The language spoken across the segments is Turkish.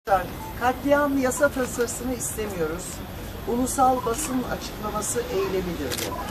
Katliam yasa tasarısını istemiyoruz. Ulusal basın açıklaması eylemidir bu.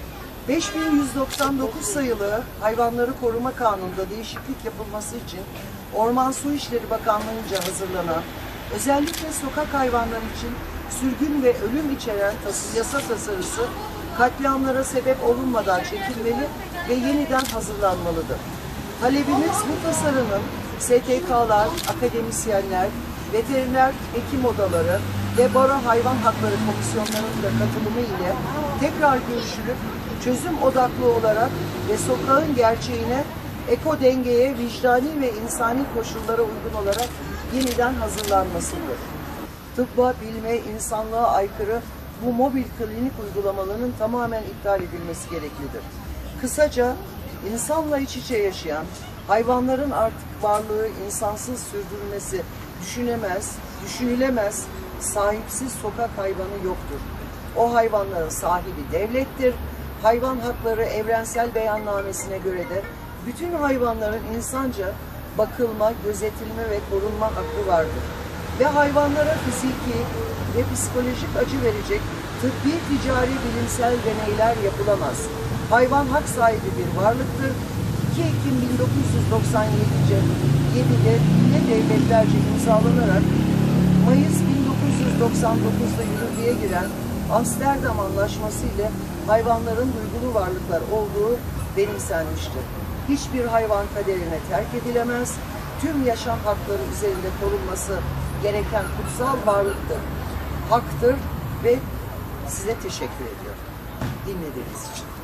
5199 sayılı Hayvanları Koruma Kanunu'nda değişiklik yapılması için Orman Su İşleri Bakanlığı'nca hazırlanan, özellikle sokak hayvanları için sürgün ve ölüm içeren yasa tasarısı katliamlara sebep olunmadan çekilmeli ve yeniden hazırlanmalıdır. Talebimiz bu tasarının STK'lar, akademisyenler, veteriner hekim odaları ve baro hayvan hakları komisyonlarının da katılımı ile tekrar görüşülüp çözüm odaklı olarak ve sokağın gerçeğine, eko dengeye, vicdani ve insani koşullara uygun olarak yeniden hazırlanmasıdır. Tıbba, bilime, insanlığa aykırı bu mobil klinik uygulamalarının tamamen iptal edilmesi gereklidir. Kısaca insanla iç içe yaşayan, hayvanların artık varlığı insansız sürdürülmesi düşünülemez, sahipsiz sokak hayvanı yoktur. O hayvanların sahibi devlettir. Hayvan Hakları Evrensel Beyannamesi'ne göre de bütün hayvanların insanca bakılma, gözetilme ve korunma hakkı vardır. Ve hayvanlara fiziki ve psikolojik acı verecek tıbbi, ticari, bilimsel deneyler yapılamaz. Hayvan hak sahibi bir varlıktır. 2 Ekim 1997'de yine devletlerce imzalanarak Mayıs 1999'da yürürlüğe giren Amsterdam Anlaşması ile hayvanların duygulu varlıklar olduğu benimsenmiştir. Hiçbir hayvan kaderine terk edilemez, tüm yaşam hakları üzerinde korunması gereken kutsal varlıktır, haktır ve size teşekkür ediyorum dinlediğiniz için.